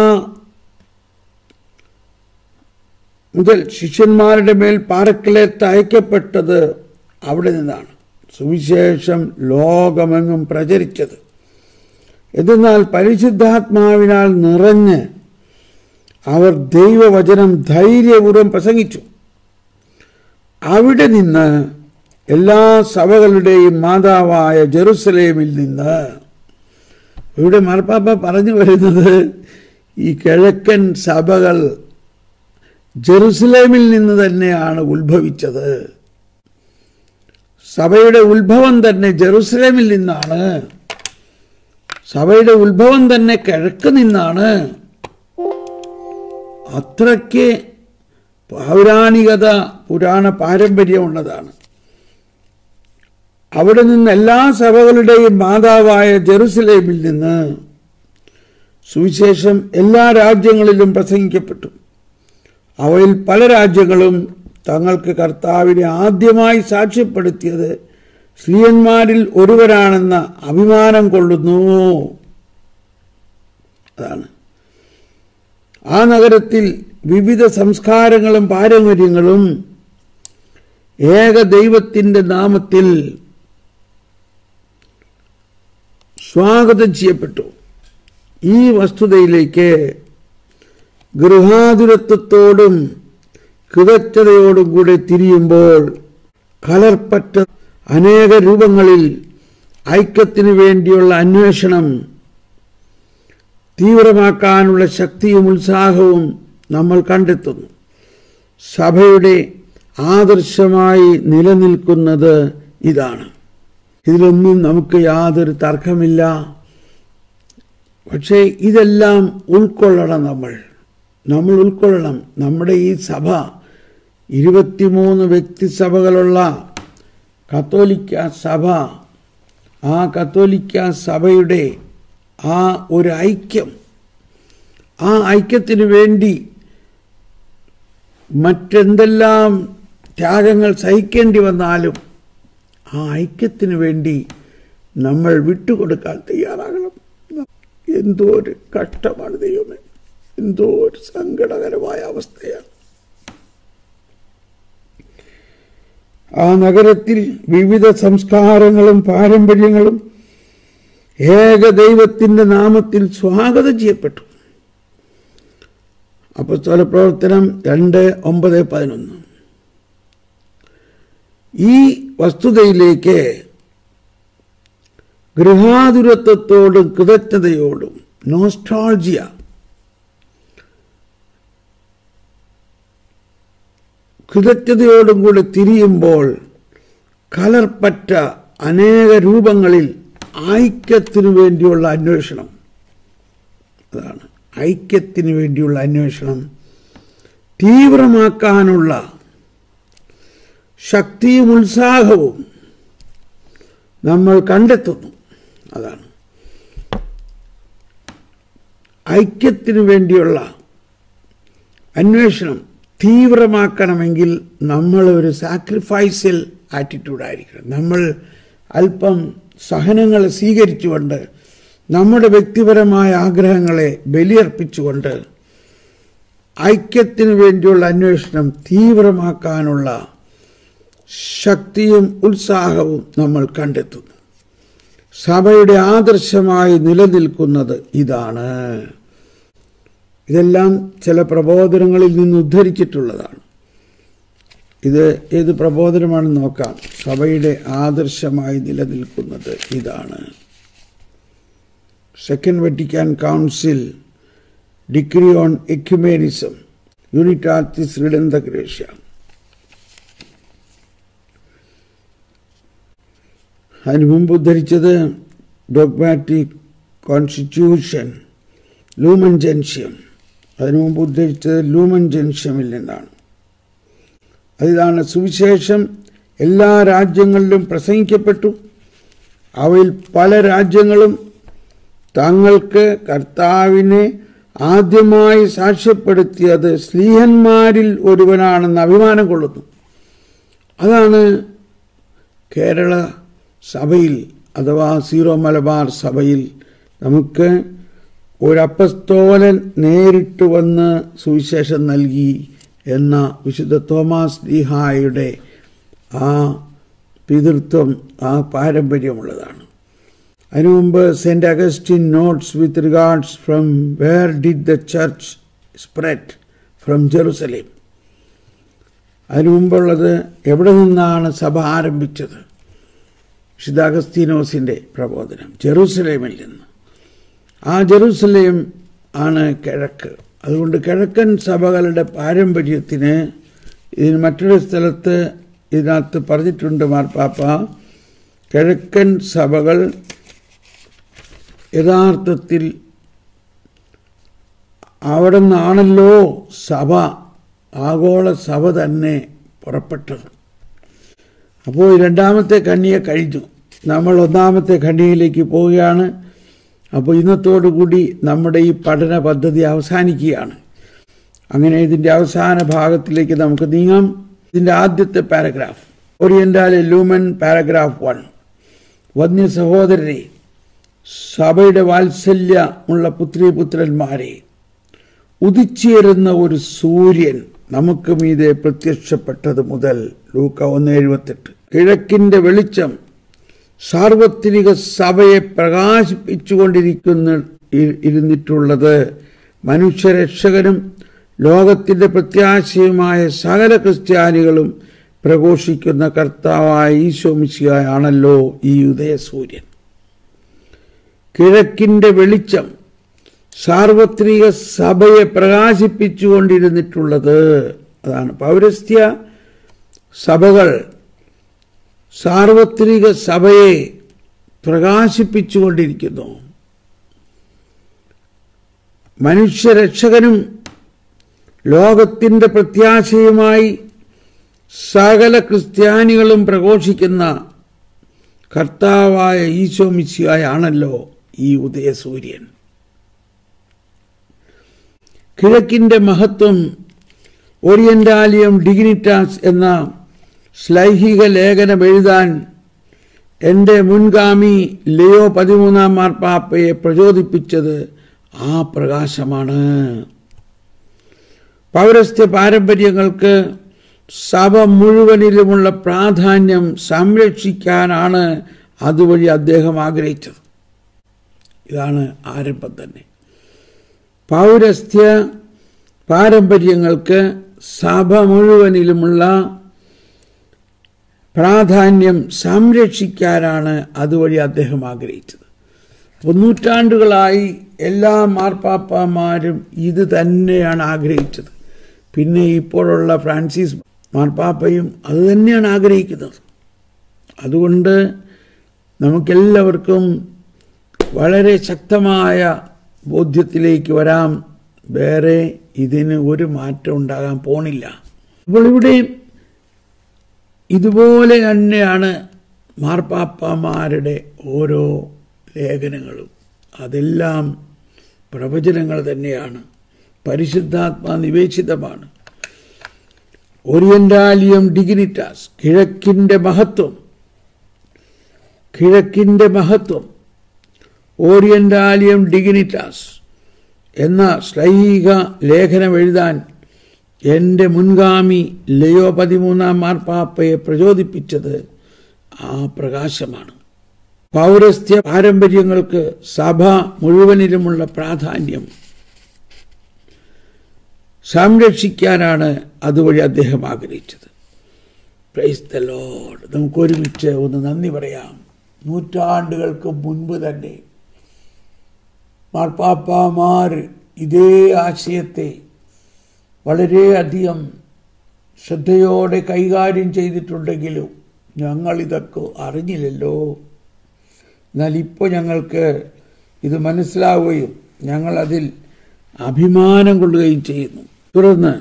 മുതൽ ശിഷ്യന്മാരുടെ മേൽ പാറക്കിലേത്ത് അയക്കപ്പെട്ടത് അവിടെ നിന്നാണ് സുവിശേഷം ലോകമെങ്ങും പ്രചരിച്ചത്. എന്നാൽ പരിശുദ്ധാത്മാവിനാൽ നിറഞ്ഞ് അവർ ദൈവവചനം ധൈര്യപൂർവ്വം പ്രസംഗിച്ചു. അവിടെ നിന്ന് എല്ലാ സഭകളുടെയും മാതാവായ ജെറുസലേമിൽ നിന്ന്, ഇവിടെ മാർപ്പാപ്പ പറഞ്ഞു വരുന്നത് ഈ കിഴക്കൻ സഭകൾ ജെറുസലേമിൽ നിന്ന് തന്നെയാണ് ഉത്ഭവിച്ചത്. സഭയുടെ ഉത്ഭവം തന്നെ ജെറുസലേമിൽ നിന്നാണ്. സഭയുടെ ഉത്ഭവം തന്നെ കിഴക്ക് നിന്നാണ്. അത്രയ്ക്ക് പൗരാണികത, പുരാണ പാരമ്പര്യമുള്ളതാണ്. അവിടെ നിന്ന് എല്ലാ സഭകളുടെയും മാതാവായ ജെറുസലേമിൽ നിന്ന് സുവിശേഷം എല്ലാ രാജ്യങ്ങളിലും പ്രസംഗിക്കപ്പെട്ടു. അവയിൽ പല രാജ്യങ്ങളും തങ്ങൾക്ക് കർത്താവിനെ ആദ്യമായി സാക്ഷ്യപ്പെടുത്തിയത് ശ്ലീഹന്മാരിൽ ഒരുവരാണെന്ന അഭിമാനം കൊള്ളുന്നു. അതാണ് ആ നഗരത്തിൽ വിവിധ സംസ്കാരങ്ങളും പാരമ്പര്യങ്ങളും ഏക ദൈവത്തിൻ്റെ നാമത്തിൽ സ്വാഗതം ചെയ്യപ്പെട്ടു. ഈ വസ്തുതയിലേക്ക് ഗൃഹാതുരത്വത്തോടും കൃതജ്ഞതയോടും കൂടെ തിരിയുമ്പോൾ കലർപ്പറ്റ അനേക രൂപങ്ങളിൽ ഐക്യത്തിനു വേണ്ടിയുള്ള അന്വേഷണം തീവ്രമാക്കാനുള്ള ശക്തിയും ഉത്സാഹവും നമ്മൾ കണ്ടെത്തുന്നു. സഭയുടെ ആദർശമായി നിലനിൽക്കുന്നത് ഇതാണ്. ഇതിലൊന്നും നമുക്ക് യാതൊരു തർക്കമില്ല. പക്ഷേ ഇതെല്ലാം ഉൾക്കൊള്ളണം. നമ്മൾ ഉൾക്കൊള്ളണം. നമ്മുടെ ഈ സഭ 23 വ്യക്തിസഭകളുള്ള കത്തോലിക്ക സഭ, ആ കത്തോലിക്ക സഭയുടെ ആ ഒരു ഐക്യം, ആ ഐക്യത്തിന് വേണ്ടി മറ്റെന്തെല്ലാം ത്യാഗങ്ങൾ സഹിക്കേണ്ടി വന്നാലും ആ ഐക്യത്തിന് വേണ്ടി നമ്മൾ വിട്ടുകൊടുക്കാൻ തയ്യാറാകണം. എന്തോ ഒരു കഷ്ടമാണ് ദൈവമേ, എന്തോ ഒരു സങ്കടകരമായ അവസ്ഥയാണ്. ആ നഗരത്തിൽ വിവിധ സംസ്കാരങ്ങളും പാരമ്പര്യങ്ങളും ഏക ദൈവത്തിന്റെ നാമത്തിൽ സ്വാഗതം ചെയ്യപ്പെട്ടു. അപ്പോസ്തല പ്രവർത്തനം 2:9-11. ഈ വസ്തുതയിലേക്ക് ഗൃഹാതുരത്വത്തോടും കൃതജ്ഞതയോടും നോസ്റ്റാൾജിയ കൃതജ്ഞതയോടും കൂടി തിരിയുമ്പോൾ കലർപ്പറ്റ അനേക രൂപങ്ങളിൽ ഐക്യത്തിനു വേണ്ടിയുള്ള അന്വേഷണം, അതാണ് ഐക്യത്തിന് വേണ്ടിയുള്ള അന്വേഷണം തീവ്രമാക്കാനുള്ള ശക്തിയും ഉത്സാഹവും നമ്മൾ കണ്ടെത്തുന്നു. അതാണ് ഐക്യത്തിന് വേണ്ടിയുള്ള അന്വേഷണം തീവ്രമാക്കണമെങ്കിൽ നമ്മൾ ഒരു സാക്രിഫൈസൽ ആറ്റിറ്റ്യൂഡായിരിക്കണം. നമ്മൾ അല്പം സഹനങ്ങൾ സ്വീകരിച്ചുകൊണ്ട് നമ്മുടെ വ്യക്തിപരമായ ആഗ്രഹങ്ങളെ ബലിയർപ്പിച്ചുകൊണ്ട് ഐക്യത്തിന് വേണ്ടിയുള്ള അന്വേഷണം തീവ്രമാക്കാനുള്ള ശക്തിയും ഉത്സാഹവും നമ്മൾ കണ്ടെത്തുന്നു. സഭയുടെ ആദർശമായി നിലനിൽക്കുന്നത് ഇതാണ്. ഇതെല്ലാം ചില പ്രബോധനങ്ങളിൽ നിന്ന് ഉദ്ധരിച്ചിട്ടുള്ളതാണ്. ഇത് ഏത് പ്രബോധനമാണെന്ന് നോക്കാം. സഭയുടെ ആദർശമായി നിലനിൽക്കുന്നത് ഇതാണ്. Second Vatican council decree on ecumenism, യൂണിറ്റാറ്റിസ് റിഡൻഡ ഗ്രേഷ്യ. അതിന് മുമ്പ് ഉദ്ധരിച്ചത് ഡോഗ്മാറ്റിക് കോൺസ്റ്റിറ്റ്യൂഷൻ, ലൂമൻ ജെൻഷ്യം. അതിനു മുമ്പ് ഉദ്ധരിച്ചത് ലൂമൻ ജെൻഷ്യമിൽ നിന്നാണ്. അതിതാണ് സുവിശേഷം എല്ലാ രാജ്യങ്ങളിലും പ്രസംഗിക്കപ്പെട്ടു. അവയിൽ പല രാജ്യങ്ങളും തങ്ങൾക്ക് കർത്താവിനെ ആദ്യമായി സാക്ഷ്യപ്പെടുത്തിയത് സ്ലീഹന്മാരിൽ ഒരുവനാണെന്ന് അഭിമാനം കൊള്ളുന്നു. അതാണ് കേരള സഭയിൽ അഥവാ സീറോ മലബാർ സഭയിൽ നമുക്ക് ഒരു അപ്പസ്തോലൻ നേരിട്ട് വന്ന് സുവിശേഷം നൽകി എന്ന വിശുദ്ധ തോമാസ് ശ്ലീഹായുടെ ആ പിതൃത്വം, ആ പാരമ്പര്യമുള്ളതാണ്. അതിനു മുമ്പ് Saint Augustine notes with regards from where did the church spread from Jerusalem. അതിനു മുമ്പുള്ളത് എവിടെ നിന്നാണ് സഭ ആരംഭിച്ചത്? വിശുദ്ധ അഗസ്തീനോസിൻ്റെ പ്രബോധനം ജെറുസലേമിൽ നിന്ന്. ആ ജെറുസലേം ആണ് കിഴക്ക്. അതുകൊണ്ട് കിഴക്കൻ സഭകളുടെ പാരമ്പര്യത്തിന് ഇതിന് മറ്റൊരു സ്ഥലത്ത് ഇതിനകത്ത് പറഞ്ഞിട്ടുണ്ട് മാർപ്പാപ്പ, കിഴക്കൻ സഭകൾ യഥാർത്ഥത്തിൽ അവിടെ നിന്നാണല്ലോ സഭ, ആഗോള സഭ തന്നെ പുറപ്പെട്ടത്. അപ്പോൾ രണ്ടാമത്തെ ഖണ്ഡിക കഴിഞ്ഞു, നമ്മൾ ഒന്നാമത്തെ ഖണ്ഡികയിലേക്ക് പോവുകയാണ്. അപ്പോൾ ഇന്നത്തോടുകൂടി നമ്മുടെ ഈ പഠന പദ്ധതി അവസാനിക്കുകയാണ്. അങ്ങനെ ഇതിൻ്റെ അവസാന ഭാഗത്തിലേക്ക് നമുക്ക് നീങ്ങാം. ഇതിൻ്റെ ആദ്യത്തെ പാരഗ്രാഫ്, ഓറിയന്റാലെ ലൂമൻ പാരഗ്രാഫ് 1. വന്യ സഹോദരരെ, സഭയുടെ വാത്സല്യമുള്ള പുത്രീപുത്രന്മാരെ, ഉദിച്ചുയരുന്ന ഒരു സൂര്യൻ നമുക്ക് മീതെ പ്രത്യക്ഷപ്പെട്ടത് മുതൽ ലൂക്ക 1:78 കിഴക്കിൻ്റെ വെളിച്ചം സാർവത്രിക സഭയെ പ്രകാശിപ്പിച്ചുകൊണ്ടിരുന്നിട്ടുള്ളത് മനുഷ്യരക്ഷകനും ലോകത്തിൻ്റെ പ്രത്യാശയുമായ സകല ക്രിസ്ത്യാനികളും പ്രഘോഷിക്കുന്ന കർത്താവായ ഈശോ മിശിഹായാണല്ലോ ഈ ഉദയസൂര്യൻ. കിഴക്കിൻ്റെ വെളിച്ചം സാർവത്രിക സഭയെ പ്രകാശിപ്പിച്ചുകൊണ്ടിരുന്നിട്ടുള്ളത്. അതാണ് പൗരസ്ത്യ സഭകൾ സാർവത്രിക സഭയെ പ്രകാശിപ്പിച്ചുകൊണ്ടിരിക്കുന്നു. മനുഷ്യരക്ഷകനും ലോകത്തിൻ്റെ പ്രത്യാശയുമായി സകല ക്രിസ്ത്യാനികളും പ്രഘോഷിക്കുന്ന കർത്താവായ ഈശോ മിശിഹായാണല്ലോ ഈ ഉദയസൂര്യൻ. കിഴക്കിൻ്റെ മഹത്വം ഓറിയന്റാലിയം ഡിഗ്നിറ്റാസ് എന്ന ശ്ലൈഹിക ലേഖനം എഴുതാൻ എൻ്റെ മുൻഗാമി ലിയോ 13 മാർപ്പാപ്പയെ പ്രചോദിപ്പിച്ചത് ആ പ്രകാശമാണ്. പൗരസ്ത്യ പാരമ്പര്യങ്ങൾക്ക് സഭ മുഴുവനിലുമുള്ള പ്രാധാന്യം സംരക്ഷിക്കാനാണ് അതുവഴി അദ്ദേഹം ആഗ്രഹിച്ചത്. ഇതാണ് ആരംഭം തന്നെ. പൗരസ്ത്യ പാരമ്പര്യങ്ങൾക്ക് സഭ മുഴുവനിലുമുള്ള പ്രാധാന്യം സംരക്ഷിക്കാനാണ് അതുവഴി അദ്ദേഹം ആഗ്രഹിച്ചത്. നൂറ്റാണ്ടുകളായി എല്ലാ മാർപ്പാപ്പമാരും ഇത് തന്നെയാണ് ആഗ്രഹിച്ചത്. പിന്നെ ഇപ്പോഴുള്ള ഫ്രാൻസിസ് മാർപ്പാപ്പയും അത് തന്നെയാണ് ആഗ്രഹിക്കുന്നത്. അതുകൊണ്ട് നമുക്കെല്ലാവർക്കും വളരെ ശക്തമായ ബോധ്യത്തിലേക്ക് വരാം. വേറെ ഇതിന് ഒരു മാറ്റം ഉണ്ടാകാൻ പോണില്ല. അപ്പോൾ ഇവിടെ ഇതുപോലെ തന്നെയാണ് മാർപ്പാപ്പമാരുടെ ഓരോ ലേഖനങ്ങളും. അതെല്ലാം പ്രവചനങ്ങൾ തന്നെയാണ്, പരിശുദ്ധാത്മാ നിവേശിതമാണ്. ഓറിയന്റാലിയം ഡിഗ്നിറ്റാസ്, കിഴക്കിൻ്റെ മഹത്വം ഓറിയന്റാലിയം ഡിഗ്നിറ്റാസ് എന്ന ശ്ലൈഹിക ലേഖനം എഴുതാൻ എൻ്റെ മുൻഗാമി ലിയോ 13 മാർപ്പാപ്പയെ പ്രചോദിപ്പിച്ചത് ആ പ്രകാശമാണ്. പൗരസ്ത്യ പാരമ്പര്യങ്ങൾക്ക് സഭ മുഴുവനിലുമുള്ള പ്രാധാന്യം സംരക്ഷിക്കാനാണ് അതുവഴി അദ്ദേഹം ആഗ്രഹിച്ചത്. Price the Lord. നമുക്കൊരുമിച്ച് ഒന്ന് നന്ദി പറയാം. നൂറ്റാണ്ടുകൾക്ക് മുൻപ് തന്നെ മാർപ്പാപ്പമാർ ഇതേ ആശയത്തെ വളരെയധികം ശ്രദ്ധയോടെ കൈകാര്യം ചെയ്തിട്ടുണ്ടെങ്കിലും ഞങ്ങളിതൊക്കെ അറിഞ്ഞില്ലല്ലോ. എന്നാൽ ഇപ്പോൾ ഞങ്ങൾക്ക് ഇത് മനസ്സിലാവുകയും ഞങ്ങളതിൽ അഭിമാനം കൊള്ളുകയും ചെയ്യുന്നു. തുടർന്ന്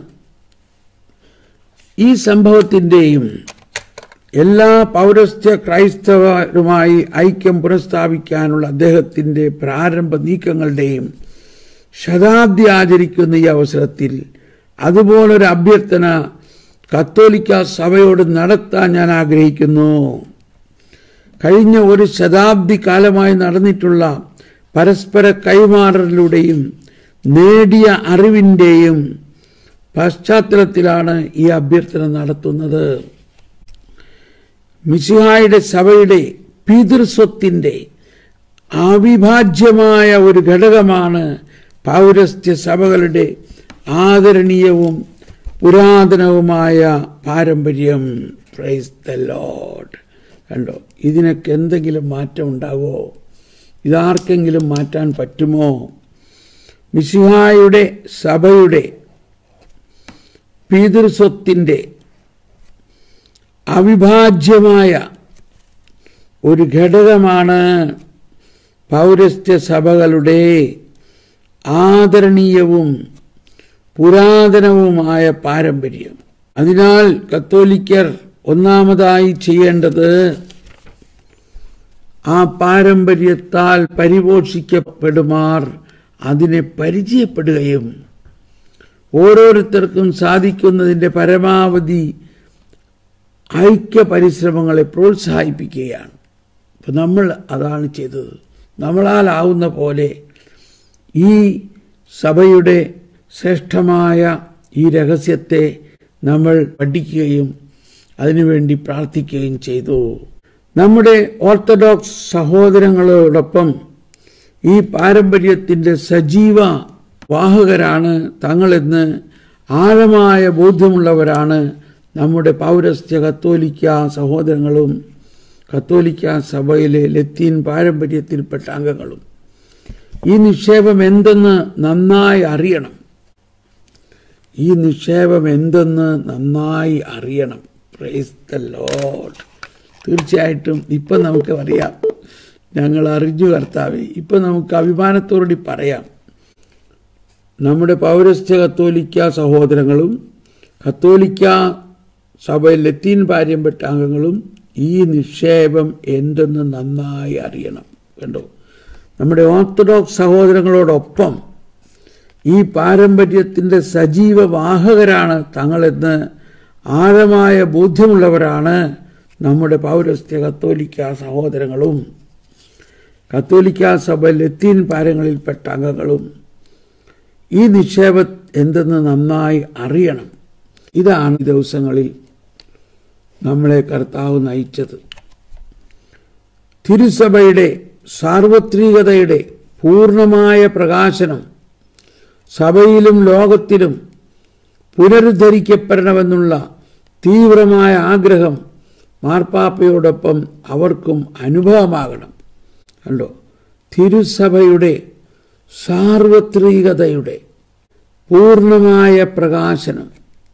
ഈ സംഭവത്തിൻ്റെയും എല്ലാ പൗരസ്ത്യ ക്രൈസ്തവരുമായി ഐക്യം പുനഃസ്ഥാപിക്കാനുള്ള അദ്ദേഹത്തിൻ്റെ പ്രാരംഭ നീക്കങ്ങളുടെയും ശതാബ്ദി ആചരിക്കുന്ന ഈ അവസരത്തിൽ അതുപോലൊരു അഭ്യർത്ഥന കത്തോലിക്ക സഭയോട് നടത്താൻ ഞാൻ ആഗ്രഹിക്കുന്നു. കഴിഞ്ഞ ഒരു ശതാബ്ദി കാലമായി നടന്നിട്ടുള്ള പരസ്പര കൈമാറലിലൂടെയും നേടിയ അറിവിൻ്റെയും പശ്ചാത്തലത്തിലാണ് ഈ അഭ്യർത്ഥന നടത്തുന്നത്. മിശിഹായുടെ സഭയുടെ പിതൃസ്വത്തിൻ്റെ അവിഭാജ്യമായ ഒരു ഘടകമാണ് പൗരസ്ത്യ സഭകളുടെ ആദരണീയവും പുരാതനവുമായ പാരമ്പര്യം. Praise the Lord. കണ്ടോ, ഇതിനൊക്കെ എന്തെങ്കിലും മാറ്റം ഉണ്ടാകുമോ? ഇതാർക്കെങ്കിലും മാറ്റാൻ പറ്റുമോ? മിശിഹായുടെ സഭയുടെ പിതൃസ്വത്തിൻ്റെ അവിഭാജ്യമായ ഒരു ഘടകമാണ് പൗരസ്ത്യ സഭകളുടെ ആദരണീയവും പുരാതനവുമായ പാരമ്പര്യം. അതിനാൽ കത്തോലിക്കർ ഒന്നാമതായി ചെയ്യേണ്ടത് ആ പാരമ്പര്യത്താൽ പരിപോഷിക്കപ്പെടുമാർ അതിനെ പരിചയപ്പെടുകയും ഓരോരുത്തർക്കും സാധിക്കുന്നതിൻ്റെ പരമാവധി ഐക്യ പരിശ്രമങ്ങളെ പ്രോത്സാഹിപ്പിക്കുകയാണ്. അപ്പം നമ്മൾ അതാണ് ചെയ്തത്. നമ്മളാലാവുന്ന പോലെ ഈ സഭയുടെ ശ്രേഷ്ഠമായ ഈ രഹസ്യത്തെ നമ്മൾ പഠിക്കുകയും അതിനുവേണ്ടി പ്രാർത്ഥിക്കുകയും ചെയ്തു. നമ്മുടെ ഓർത്തഡോക്സ് സഹോദരങ്ങളോടൊപ്പം ഈ പാരമ്പര്യത്തിൻ്റെ സജീവ വാഹകരാണ് തങ്ങളെന്ന് ആഴമായ ബോധ്യമുള്ളവരാണ് നമ്മുടെ പൗരസ്ത്യ കത്തോലിക്ക സഹോദരങ്ങളും കത്തോലിക്ക സഭയിലെ ലത്തീൻ പാരമ്പര്യത്തിൽപ്പെട്ട അംഗങ്ങളും. ഈ നിക്ഷേപം എന്തെന്ന് നന്നായി അറിയണം. Praise the Lord. തീർച്ചയായിട്ടും ഇപ്പം നമുക്ക് അറിയാം, ഞങ്ങൾ അറിഞ്ഞു കർത്താവേ. ഇപ്പം നമുക്ക് അഭിമാനത്തോടുകൂടി പറയാം, നമ്മുടെ പൗരസ്ത്യ കത്തോലിക്ക സഹോദരങ്ങളും കത്തോലിക്ക സഭയിൽ ലത്തീൻ പാരമ്പര്യ അംഗങ്ങളും ഈ നിക്ഷേപം എന്തെന്ന് നന്നായി അറിയണം. കണ്ടോ, നമ്മുടെ ഓർത്തഡോക്സ് സഹോദരങ്ങളോടൊപ്പം ഈ പാരമ്പര്യത്തിൻ്റെ സജീവ വാഹകരാണ് തങ്ങളെന്ന് ആഴമായ ബോധ്യമുള്ളവരാണ് നമ്മുടെ പൗരസ്ത്യ കത്തോലിക്ക സഹോദരങ്ങളും കത്തോലിക്ക സഭ ലത്തീൻ പാരങ്ങളിൽപ്പെട്ട അംഗങ്ങളും ഈ നിക്ഷേപം എന്തെന്ന് നന്നായി അറിയണം. ഇതാണ് ഈ ദിവസങ്ങളിൽ നമ്മളെ കർത്താവ് നയിച്ചത്. തിരുസഭയുടെ സാർവത്രികതയുടെ പൂർണ്ണമായ പ്രകാശനം സഭയിലും ലോകത്തിലും പുനരുദ്ധരിക്കപ്പെടണമെന്നുള്ള തീവ്രമായ ആഗ്രഹം മാർപ്പാപ്പയോടൊപ്പം അവർക്കും അനുഭവമാകണം. കണ്ടോ, തിരുസഭയുടെ സാർവത്രികതയുടെ പൂർണ്ണമായ പ്രകാശനം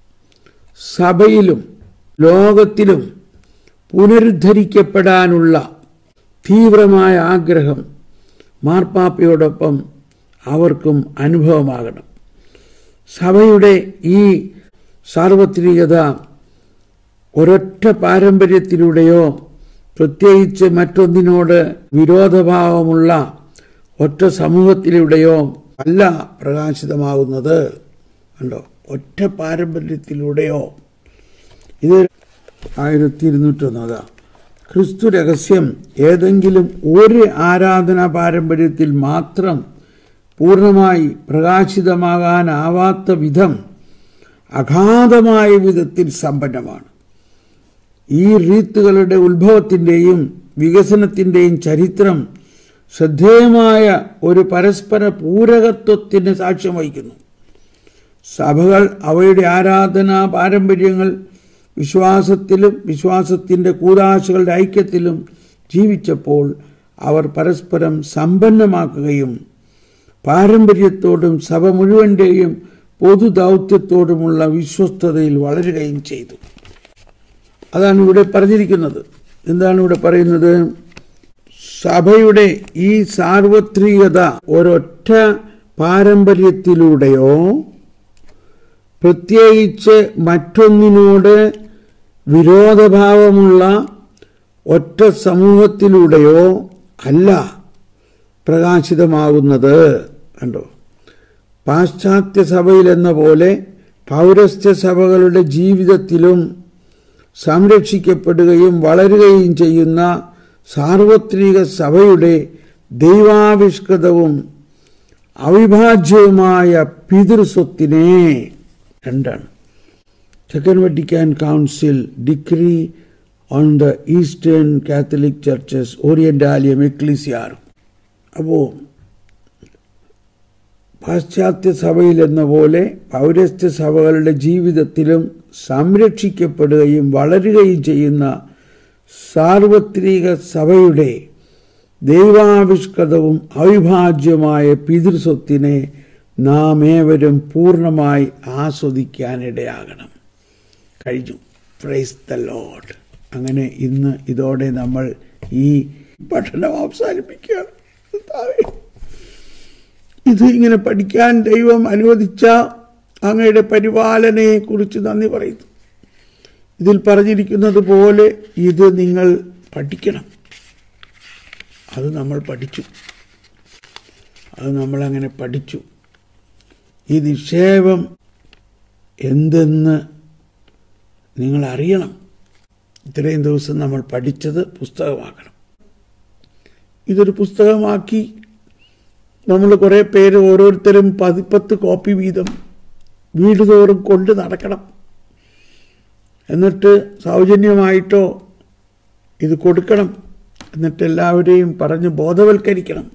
സഭയിലും ലോകത്തിലും പുനരുദ്ധരിക്കപ്പെടാനുള്ള തീവ്രമായ ആഗ്രഹം മാർപ്പാപ്പയോടൊപ്പം അവർക്കും അനുഭവമാകണം. സഭയുടെ ഈ സാർവത്രികത ഒരൊറ്റ പാരമ്പര്യത്തിലൂടെയോ പ്രത്യേകിച്ച് മറ്റൊന്നിനോട് വിരോധഭാവമുള്ള ഒറ്റ സമൂഹത്തിലൂടെയോ അല്ല പ്രകാശിതമാകുന്നത്. കണ്ടോ, ഒറ്റ പാരമ്പര്യത്തിലൂടെയോ. ഇത് 1201 ക്രിസ്തു രഹസ്യം ഏതെങ്കിലും ഒരു ആരാധനാ പാരമ്പര്യത്തിൽ മാത്രം പൂർണ്ണമായി പ്രകാശിതമാകാനാവാത്ത വിധം അഗാധമായ വിധത്തിൽ സമ്പന്നമാണ്. ഈ റീത്തുകളുടെ ഉത്ഭവത്തിൻ്റെയും വികസനത്തിൻ്റെയും ചരിത്രം ശ്രദ്ധേയമായ ഒരു പരസ്പര പൂരകത്വത്തിന് സാക്ഷ്യം വഹിക്കുന്നു. സഭകൾ അവയുടെ ആരാധനാ പാരമ്പര്യങ്ങൾ വിശ്വാസത്തിലും വിശ്വാസത്തിൻ്റെ കൂദാശകളുടെ ഐക്യത്തിലും ജീവിച്ചപ്പോൾ അവർ പരസ്പരം സമ്പന്നമാക്കുകയും പാരമ്പര്യത്തോടും സഭ മുഴുവൻ്റെയും പൊതു ദൗത്യത്തോടുമുള്ള വിശ്വസ്തതയിൽ വളരുകയും ചെയ്തു. അതാണ് ഇവിടെ പറഞ്ഞിരിക്കുന്നത്. എന്താണ് ഇവിടെ പറയുന്നത്? സഭയുടെ ഈ സാർവത്രികത ഒരൊറ്റ പാരമ്പര്യത്തിലൂടെയോ പ്രത്യേകിച്ച് മറ്റൊന്നിനോട് വിരോധഭാവമുള്ള ഒറ്റ സമൂഹത്തിലൂടെയോ അല്ല പ്രകാശിതമാകുന്നത്. കണ്ടോ, പാശ്ചാത്യ സഭയിലെന്ന പോലെ പൗരസ്ത്യ സഭകളുടെ ജീവിതത്തിലും സംരക്ഷിക്കപ്പെടുകയും വളരുകയും ചെയ്യുന്ന സാർവത്രിക സഭയുടെ ദൈവാവിഷ്കൃതവും അവിഭാജ്യവുമായ പിതൃസ്വത്തിനെ രണ്ടാണ്. Second Vatican council decree on the eastern Catholic churches ഓറിയന്റാലിയം എക്ലീസിയാറും. അപ്പോൾ പാശ്ചാത്യ സഭയിലെന്ന പോലെ പൗരസ്ത്യ സഭകളുടെ ജീവിതത്തിലും സംരക്ഷിക്കപ്പെടുകയും വളരുകയും ചെയ്യുന്ന സാർവത്രിക സഭയുടെ ദൈവാവിഷ്കൃതവും അവിഭാജ്യമായ പിതൃസ്വത്തിനെ നാം ഏവരും പൂർണ്ണമായി ആസ്വദിക്കാനിടയാകണം. കഴിഞ്ഞു. Praise the Lord. അങ്ങനെ ഇന്ന് ഇതോടെ നമ്മൾ ഈ പഠനം അവസാനിപ്പിക്കുകയാണ്. ഇത് ഇങ്ങനെ പഠിക്കാൻ ദൈവം അനുവദിച്ച അങ്ങയുടെ പരിപാലനയെ കുറിച്ച് നന്ദി പറയുന്നു. ഇതിൽ പറഞ്ഞിരിക്കുന്നത് പോലെ ഇത് നിങ്ങൾ പഠിക്കണം. അത് നമ്മൾ പഠിച്ചു. അത് നമ്മളങ്ങനെ പഠിച്ചു. ഈ നിക്ഷേപം എന്തെന്ന് നിങ്ങൾ അറിയണം. ഇത്രയും ദിവസം നമ്മൾ പഠിച്ചത് പുസ്തകമാക്കണം. ഇതൊരു പുസ്തകമാക്കി നമ്മൾ കുറേ പേര് ഓരോരുത്തരും 10 കോപ്പി വീതം വീട് തോറും കൊണ്ട് നടക്കണം. എന്നിട്ട് സൗജന്യമായിട്ടോ ഇത് കൊടുക്കണം. എന്നിട്ട് എല്ലാവരെയും പറഞ്ഞ് ബോധവൽക്കരിക്കണം.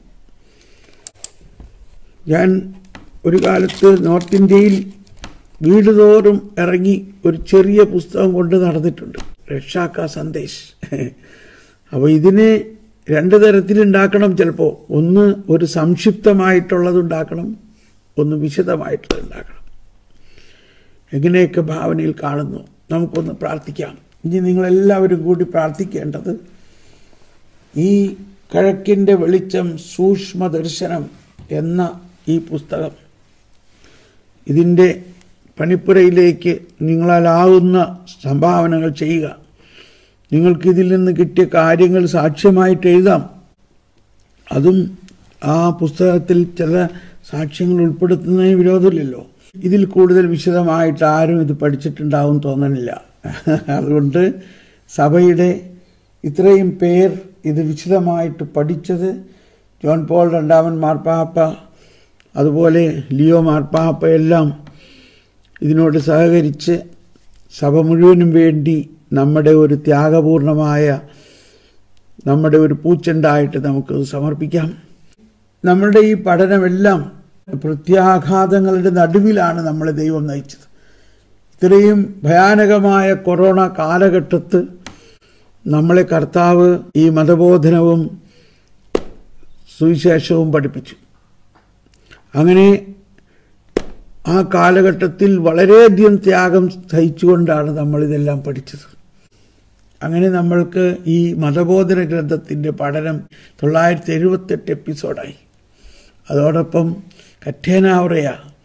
ഞാൻ ഒരു കാലത്ത് നോർത്ത് ഇന്ത്യയിൽ വീട് തോറും ഇറങ്ങി ഒരു ചെറിയ പുസ്തകം കൊണ്ട് നടന്നിട്ടുണ്ട്, രക്ഷാ സന്ദേശ്. അപ്പോൾ ഇതിനെ 2 തരത്തിലുണ്ടാക്കണം. ചിലപ്പോൾ ഒന്ന് ഒരു സംക്ഷിപ്തമായിട്ടുള്ളതുണ്ടാക്കണം, ഒന്ന് വിശദമായിട്ടുള്ളതുണ്ടാക്കണം. എങ്ങനെയൊക്കെ ഭാവനയിൽ കാണുന്നു. നമുക്കൊന്ന് പ്രാർത്ഥിക്കാം. ഇനി നിങ്ങളെല്ലാവരും കൂടി പ്രാർത്ഥിക്കേണ്ടത് ഈ കിഴക്കിൻ്റെ വെളിച്ചം സൂക്ഷ്മദർശനം എന്ന ഈ പുസ്തകം, ഇതിൻ്റെ പണിപ്പുരയിലേക്ക് നിങ്ങളാലാവുന്ന സംഭാവനകൾ ചെയ്യുക. നിങ്ങൾക്കിതിൽ നിന്ന് കിട്ടിയ കാര്യങ്ങൾ സാക്ഷ്യമായിട്ട് എഴുതാം. അതും ആ പുസ്തകത്തിൽ ചില സാക്ഷ്യങ്ങൾ ഉൾപ്പെടുത്തുന്നതിന് വിരോധമില്ലല്ലോ. ഇതിൽ കൂടുതൽ വിശദമായിട്ട് ആരും ഇത് പഠിച്ചിട്ടുണ്ടാവും തോന്നണില്ല. അതുകൊണ്ട് സഭയുടെ ഇത്രയും പേർ ഇത് വിശദമായിട്ട് പഠിച്ചത് ജോൺ പോൾ രണ്ടാമൻ മാർപ്പാപ്പ, അതുപോലെ ലിയോ മാർപ്പാപ്പ എല്ലാം ഇതിനോട് സഹകരിച്ച് സഭ മുഴുവനും വേണ്ടി നമ്മുടെ ഒരു ത്യാഗപൂർണമായ നമ്മുടെ ഒരു പൂച്ചെണ്ടായിട്ട് നമുക്ക് സമർപ്പിക്കാം. നമ്മുടെ ഈ പഠനമെല്ലാം പ്രത്യാഘാതങ്ങളുടെ നടുവിലാണ് നമ്മളെ ദൈവം നയിച്ചത്. ഇത്രയും ഭയാനകമായ കൊറോണ കാലഘട്ടത്ത് നമ്മളെ കർത്താവ് ഈ മതബോധനവും സുവിശേഷവും പഠിപ്പിച്ചു. അങ്ങനെ ആ കാലഘട്ടത്തിൽ വളരെയധികം ത്യാഗം സഹിച്ചുകൊണ്ടാണ് നമ്മളിതെല്ലാം പഠിച്ചത്. അങ്ങനെ നമ്മൾക്ക് ഈ മതബോധന ഗ്രന്ഥത്തിൻ്റെ പഠനം 978 എപ്പിസോഡായി. അതോടൊപ്പം കറ്റേനാവറയ,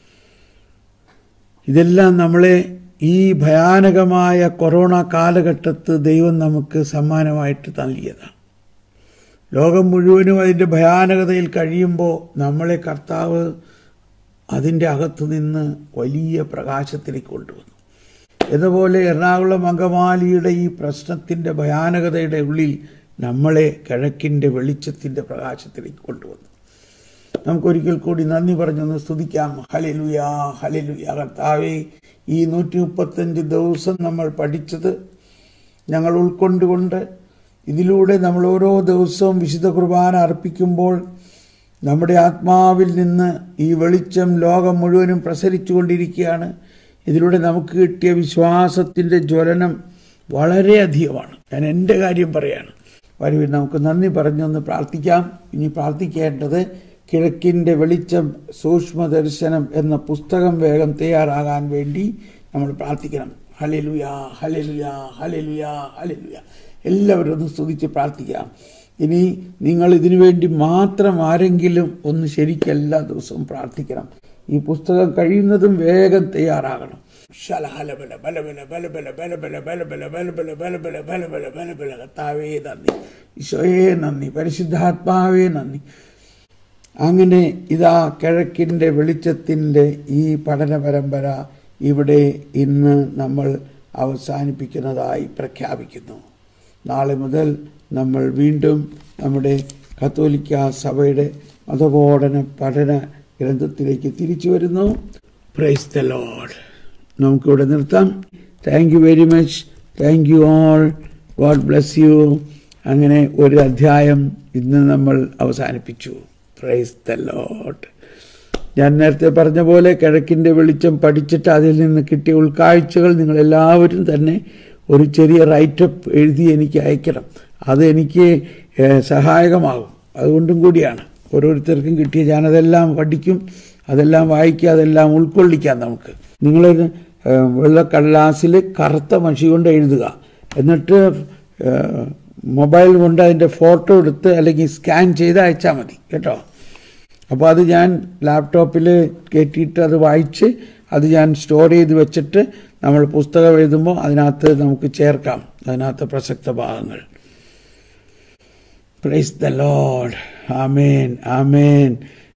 ഇതെല്ലാം നമ്മളെ ഈ ഭയാനകമായ കൊറോണ കാലഘട്ടത്ത് ദൈവം നമുക്ക് സമ്മാനമായിട്ട് നൽകിയതാണ്. ലോകം മുഴുവനും അതിൻ്റെ ഭയാനകതയിൽ കഴിയുമ്പോൾ നമ്മളെ കർത്താവ് അതിൻ്റെ അകത്തു നിന്ന് വലിയ പ്രകാശത്തിലേക്ക് കൊണ്ടുവന്നു. എന്നപോലെ എറണാകുളം അങ്കമാലിയുടെ ഈ പ്രശ്നത്തിൻ്റെ ഭയാനകതയുടെ ഉള്ളിൽ നമ്മളെ കിഴക്കിൻ്റെ വെളിച്ചത്തിൻ്റെ പ്രകാശത്തിലേക്ക് കൊണ്ടുവന്നു. നമുക്കൊരിക്കൽ കൂടി നന്ദി പറഞ്ഞൊന്ന് സ്തുതിക്കാം. ഹല്ലേലൂയാ, ഹല്ലേലൂയാ. കർത്താവേ, ഈ 135 ദിവസം നമ്മൾ പഠിച്ചത് ഞങ്ങൾ ഉൾക്കൊണ്ടുകൊണ്ട് ഇതിലൂടെ നമ്മൾ ഓരോ ദിവസവും വിശുദ്ധ കുർബാന അർപ്പിക്കുമ്പോൾ നമ്മുടെ ആത്മാവിൽ നിന്ന് ഈ വെളിച്ചം ലോകം മുഴുവനും പ്രസരിച്ചു കൊണ്ടിരിക്കുകയാണ്. ഇതിലൂടെ നമുക്ക് കിട്ടിയ വിശ്വാസത്തിൻ്റെ ജ്വലനം വളരെയധികമാണ്. ഞാൻ എൻ്റെ കാര്യം പറയാണ്. വരുവിൻ, നമുക്ക് നന്ദി പറഞ്ഞൊന്ന് പ്രാർത്ഥിക്കാം. ഇനി പ്രാർത്ഥിക്കേണ്ടത് കിഴക്കിൻ്റെ വെളിച്ചം സൂക്ഷ്മദർശനം എന്ന പുസ്തകം വേഗം തയ്യാറാകാൻ വേണ്ടി നമ്മൾ പ്രാർത്ഥിക്കണം. ഹല്ലേലൂയാ, ഹല്ലേലൂയാ, ഹല്ലേലൂയാ, ഹല്ലേലൂയാ. എല്ലാവരും ഒന്ന് സ്തുതിച്ച് പ്രാർത്ഥിക്കാം. ഇനി നിങ്ങൾ ഇതിനു വേണ്ടി മാത്രം ആരെങ്കിലും ഒന്ന് ശരിക്കും എല്ലാ ദിവസവും പ്രാർത്ഥിക്കണം. ഈ പുസ്തകം കഴിയുന്നതും വേഗം തയ്യാറാകണം. കർത്താവേ നന്ദി, ഈശോയെ നന്ദി, പരിശുദ്ധാത്മാവേ നന്ദി. അങ്ങനെ ഇതാ കിഴക്കിൻ്റെ വെളിച്ചത്തിൻ്റെ ഈ പഠന പരമ്പര ഇവിടെ ഇന്ന് നമ്മൾ അവസാനിപ്പിക്കുന്നതായി പ്രഖ്യാപിക്കുന്നു. നാളെ മുതൽ നമ്മൾ വീണ്ടും നമ്മുടെ കത്തോലിക്ക സഭയുടെ മതബോധന പഠന ഗ്രന്ഥത്തിലേക്ക് തിരിച്ചു വരുന്നു. Praise the Lord. നമുക്കിവിടെ നിർത്താം. Thank you very much. Thank you all. God bless you. അങ്ങനെ ഒരു അധ്യായം ഇന്ന് നമ്മൾ അവസാനിപ്പിച്ചു. Praise the Lord. ഞാൻ നേരത്തെ പറഞ്ഞ പോലെ കിഴക്കിൻ്റെ വെളിച്ചം പഠിച്ചിട്ട് അതിൽ നിന്ന് കിട്ടിയ ഉൾക്കാഴ്ചകൾ നിങ്ങളെല്ലാവരും തന്നെ ഒരു ചെറിയ റൈറ്റപ്പ് എഴുതി എനിക്ക് അയക്കണം. അതെനിക്ക് സഹായകമാകും. അതുകൊണ്ടും കൂടിയാണ് ഓരോരുത്തർക്കും കിട്ടിയ ഞാനതെല്ലാം പഠിക്കും, അതെല്ലാം വായിക്കുക, അതെല്ലാം ഉൾക്കൊള്ളിക്കാം. നമുക്ക് നിങ്ങളൊരു വെള്ളക്കടലാസിൽ കറുത്ത മഷി കൊണ്ട് എഴുതുക. എന്നിട്ട് മൊബൈൽ കൊണ്ട് അതിൻ്റെ ഫോട്ടോ എടുത്ത് അല്ലെങ്കിൽ സ്കാൻ ചെയ്ത് അയച്ചാൽ മതി കേട്ടോ. അപ്പോൾ അത് ഞാൻ ലാപ്ടോപ്പിൽ കയറ്റിയിട്ട് അത് വായിച്ച് അത് ഞാൻ സ്റ്റോർ ചെയ്ത് വെച്ചിട്ട് നമ്മൾ പുസ്തകം എഴുതുമ്പോൾ അതിനകത്ത് നമുക്ക് ചേർക്കാം, അതിനകത്ത് പ്രസക്ത ഭാഗങ്ങൾ. Praise the Lord. Amen, amen.